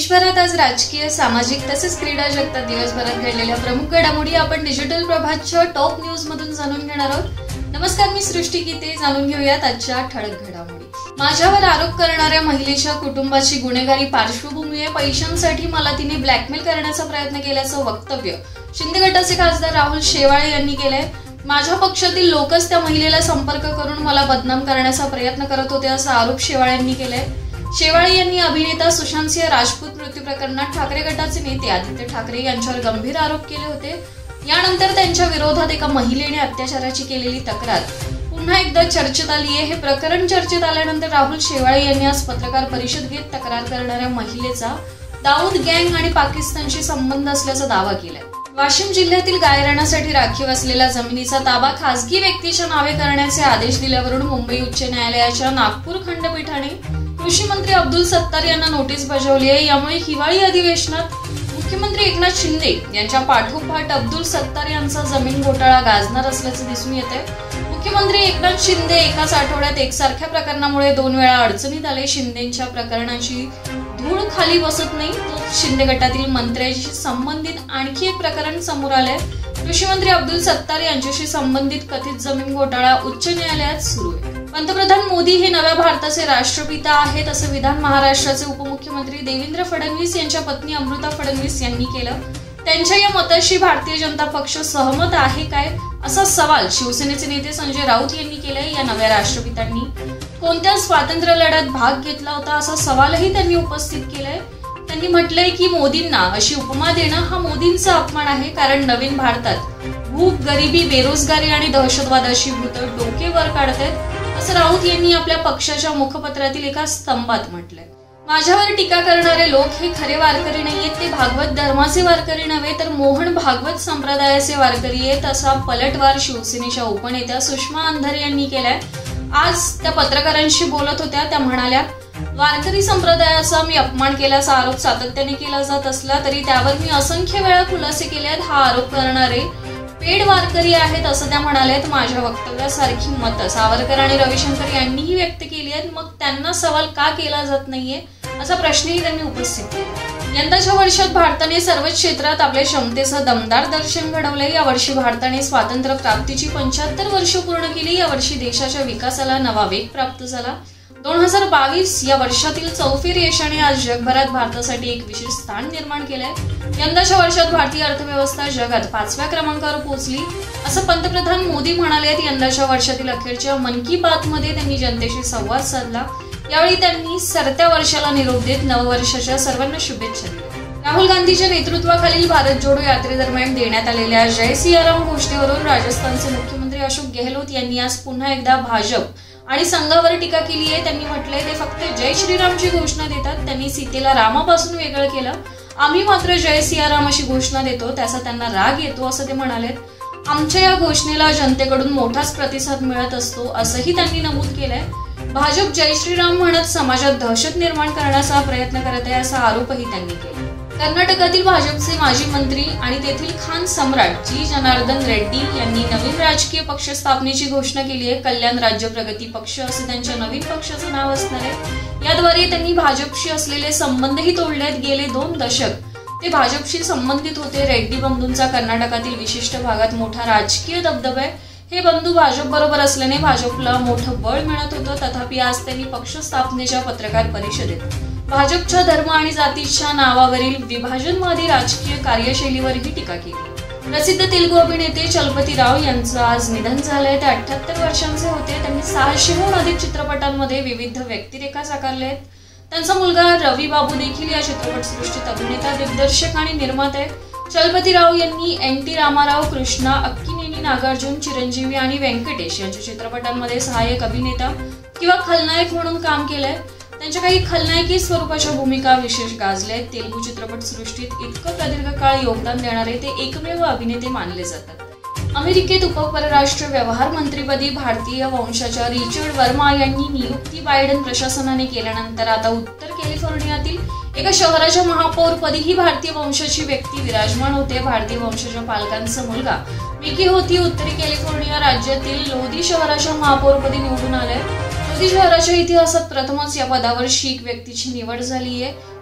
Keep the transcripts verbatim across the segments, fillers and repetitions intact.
देशभरात आज राजकीय, सामाजिक तसेच क्रीडा जगतात दिवसभरात घडलेल्या प्रमुख घडामोडी आपण डिजिटल प्रभातच्या टॉप न्यूज मधून जाणून घेणार आहोत. नमस्कार, मी सृष्टी गीते. जाणून घेऊयात आजच्या ठळक घडामोडी. माझ्यावर आरोप करणाऱ्या महिलेच्या कुटुंबाची गुन्हेगारी पार्श्वभूमी आहे. पैशांसाठी मला तिने ब्लॅकमेल करण्याचा प्रयत्न केल्याचं वक्तव्य शिंदे गटाचे खासदार राहुल शेवाळे यांनी केलंय. माझ्या पक्षातील लोकच त्या महिलेला संपर्क करून मला बदनाम करण्याचा प्रयत्न करत होते असा आरोप शेवाळे यांनी केलाय. शेवाळे यांनी अभिनेता सुशांत सिंह राजपूत मृत्यू प्रकरणात ठाकरे गटाचे नेते आदित्य ठाकरे यांच्यावर गंभीर आरोप केले होते. यानंतर त्यांच्या विरोधात एका महिलेने अत्याचाराची केलेली तक्रार पुन्हा एकदा चर्चेत आली आहे. हे प्रकरण चर्चेत आल्यानंतर राहुल शेवाळे यांनी आज पत्रकार परिषद घेत तक्रार करणाऱ्या महिलेचा दाऊद गँग आणि पाकिस्तानशी संबंध असल्याचा दावा केलाय. वाशिम जिल्ह्यातील गायरानासाठी राखीव असलेल्या जमिनीचा ताबा खासगी व्यक्तीच्या नावे करण्याचे आदेश दिल्यावरून मुंबई उच्च न्यायालयाच्या नागपूर खंडपीठाने कृषी मंत्री अब्दुल सत्तार यांना नोटीस बजावली आहे. यामुळे हिवाळी अधिवेशनात मुख्यमंत्री एकनाथ शिंदे यांच्या पाठोपाठ अब्दुल सत्तार यांचा जमीन घोटाळा गाजणार असल्याचे दिसून येत आहे. मुख्यमंत्री एकनाथ शिंदे एकाच आठवड्यात एकसारख्या प्रकरणामुळे दोन वेळा अडचणीत आले. शिंदेच्या प्रकरणाची धूळ खाली बसत नाही. तो शिंदे गटातील मंत्र्यांशी संबंधित आणखी एक प्रकरण समोर आले. कृषी मंत्री अब्दुल सत्तार यांच्याशी संबंधित कथित जमीन घोटाळा उच्च न्यायालयात सुरू आहे. पंतप्रधान मोदी हे नव्या भारताचे राष्ट्रपिता आहेत असं विधान महाराष्ट्राचे उपमुख्यमंत्री देवेंद्र फडणवीस यांच्या पत्नी अमृता फडणवीस यांनी केलं. त्यांच्या या मताशी भारतीय जनता पक्ष सहमत आहे काय असा सवाल शिवसेनेचे नेते संजय राऊत यांनी केलाय. या नव्या राष्ट्रपितांनी कोणत्या स्वातंत्र्य लढ्यात भाग घेतला होता असा सवालही त्यांनी उपस्थित केलाय. त्यांनी म्हटलंय की मोदींना अशी उपमा देणं हा मोदींचा अपमान आहे, कारण नवीन भारतात भूक, गरिबी, बेरोजगारी आणि दहशतवादाची भूतं डोके वर काढतायत असं राऊत यांनी आपल्या पक्षाच्या मुखपत्रातील एका स्तंभात म्हटलंय. माझ्यावर टीका करणारे लोक हे खरे वारकरी नाहीयेत. ते भागवत धर्माचे वारकरी नव्हे तर मोहन भागवत संप्रदायाचे वारकरी आहेत असा पलटवार शिवसेनेच्या उपनेत्या सुषमा अंधारे यांनी केलाय. आज त्या पत्रकारांशी बोलत होत्या. त्या म्हणाल्या, वारकरी संप्रदायाचा मी अपमान केल्याचा आरोप सातत्याने केला जात असला तरी त्यावर मी असंख्य वेळा खुलासे केले आहेत. हा आरोप करणारे पेड वारकरी आहेत असं त्या म्हणाल्यात. माझ्या वक्तव्यासारखी मतं सावरकर आणि रविशंकर यांनीही व्यक्त केली आहेत. मग त्यांना सवाल का केला जात नाहीये असा प्रश्नही त्यांनी उपस्थित केला. यंदाच्या वर्षात भारताने सर्वच क्षेत्रात आपल्या क्षमतेचं दमदार दर्शन घडवलंय. यावर्षी भारताने स्वातंत्र्य प्राप्तीची पंच्याहत्तर वर्ष पूर्ण केली. यावर्षी देशाच्या विकासाला नवा वेग प्राप्त झाला. दोन हजार बावीस या वर्षातील चौफेर यशाने आज जगभरात भारतासाठी एक विशेष स्थान निर्माण केलंय. यंदाच्या वर्षात भारतीय अर्थव्यवस्था जगात पाचव्या क्रमांकावर पोहोचली असं पंतप्रधान मोदी म्हणाले. यंदाच्या वर्षातील अखेरच्या मन की बात मध्ये त्यांनी जनतेशी संवाद साधला. यावेळी त्यांनी सरत्या वर्षाला निरोप देत नववर्षाच्या सर्वांना शुभेच्छा दिल्या. राहुल गांधीच्या नेतृत्वाखालील भारत जोडो यात्रेदरम्यान देण्यात आलेल्या जय सियाराम घोषणेवरून राजस्थानचे मुख्यमंत्री अशोक गेहलोत यांनी आज पुन्हा एकदा भाजप आणि संघावर टीका केली आहे. त्यांनी म्हटलंय ते फक्त जय श्रीरामची घोषणा देतात. त्यांनी सीतेला रामापासून वेगळं केलं. आम्ही मात्र जय सियाराम अशी घोषणा देतो, त्याचा त्यांना राग येतो असं ते म्हणाले. आमच्या या घोषणेला जनतेकडून मोठाच प्रतिसाद मिळत असतो असंही त्यांनी नमूद केलंय. भाजप जय श्रीराम म्हणत समाजात दहशत निर्माण करण्याचा प्रयत्न करत आहे असा आरोपही त्यांनी केला. कर्नाटकातील भाजपचे माजी मंत्री आणि तेथील खान सम्राट जी जनार्दन रेड्डी यांनी नवीन राजकीय पक्ष स्थापनेची घोषणा केली आहे. कल्याण राज्य प्रगती पक्ष असं त्यांच्या नवीन पक्षाचं नाव असणार आहे. याद्वारे त्यांनी भाजपशी असलेले संबंधही तोडलेत. गेले दोन दशक ते भाजपशी संबंधित होते. रेड्डी बंधूंचा कर्नाटकातील विशिष्ट भागात मोठा राजकीय दबदबा आहे. हे बंधू भाजप बरोबर असल्याने भाजपला मोठं बळ मिळत होतं. तथापि आज त्यांनी पक्ष स्थापनेच्या पत्रकार परिषदेत भाजपच्या धर्म आणि जातीच्या नावावरील विभाजनवादी राजकीय कार्यशैलीवरही टीका केली. प्रसिद्ध तेलुगू अभिनेते चलपती राव यांचं आज निधन झालंय. ते अठ्ठ्याहत्तर वर्षांचे होते. त्यांनी सहाशेहून अधिक चित्रपटांमध्ये विविध व्यक्तिरेखा साकारल्या आहेत. त्यांचा मुलगा रवी बाबू देखील या चित्रपटसृष्टीत अभिनेता, दिग्दर्शक आणि निर्माता आहे. चलपती राव यांनी एन टी रामाराव, कृष्णा, अक्किनेनी, नागार्जुन, चिरंजीवी आणि व्यंकटेश यांच्या चित्रपटांमध्ये सहाय्यक अभिनेता किंवा खलनायक म्हणून काम केलंय. त्यांच्या काही खलनायकी स्वरूपाच्या भूमिका विशेष गाजल्या आहेत. तेलुगू चित्रपटसृष्टीत इतकं प्रदीर्घ काळ योगदान देणारे ते एकमेव अभिनेते मानले जातात. अमेरिकेत उपपरराष्ट्र व्यवहार मंत्रीपदी भारतीय वंशाच्या रिचर्ड वर्मा यांनी नियुक्ती बायडन प्रशासनाने केल्यानंतर आता उत्तर कॅलिफोर्नियातील एका शहराच्या महापौरपदीही भारतीय वंशाची व्यक्ती विराजमान होते. भारतीय वंशाच्या पालकांचा मुलगा मिकी होती उत्तरी कॅलिफोर्निया राज्यातील लोधी शहराच्या महापौरपदी निवडून आलाय. लोधी शहराच्या इतिहासात प्रथमच या पदावर शीख व्यक्तीची निवड झाली आहे.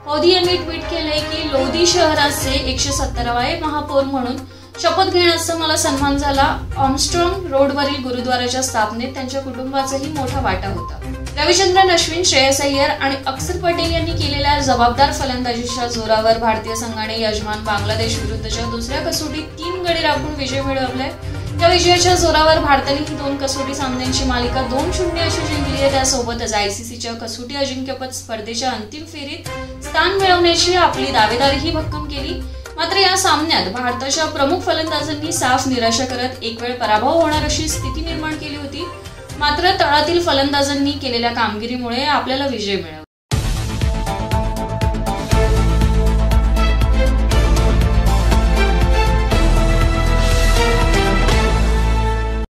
मोदी यांनी ट्विट केलंय की लोधी शहराचे एकशे सत्तरावे महापौर म्हणून शपथ घेण्याचा मला सन्मान झाला. आर्मस्ट्रॉंग रोडवरील गुरुद्वाराच्या स्थापनेत त्यांच्या कुटुंबाचाही मोठा वाटा होता. रविचंद्रन अश्विन, श्रेयस अय्यर आणि अक्षर पटेल यांनी केलेल्या जबाबदार फलंदाजीच्या जोरावर भारतीय संघाने यजमान बांगलादेश विरुद्धच्या दुसऱ्या कसोटीत तीन गडी राखून विजय मिळवलाय. या विजयाच्या जोरावर भारताने ही दोन कसोटी सामन्यांची मालिका दोन शून्य अशी जिंकली आहे. त्यासोबतच आयसीसीच्या कसोटी अजिंक्यपद स्पर्धेच्या अंतिम फेरीत स्थान मिळवण्याची आपली दावेदारीही भक्कम केली. मात्र या सामन्यात भारताच्या प्रमुख फलंदाजांनी साफ निराशा करत एक वेळ पराभव होणार अशी स्थिती निर्माण केली होती. मात्र तळातील फलंदाजांनी केलेल्या कामगिरीमुळे आपल्याला विजय मिळाला.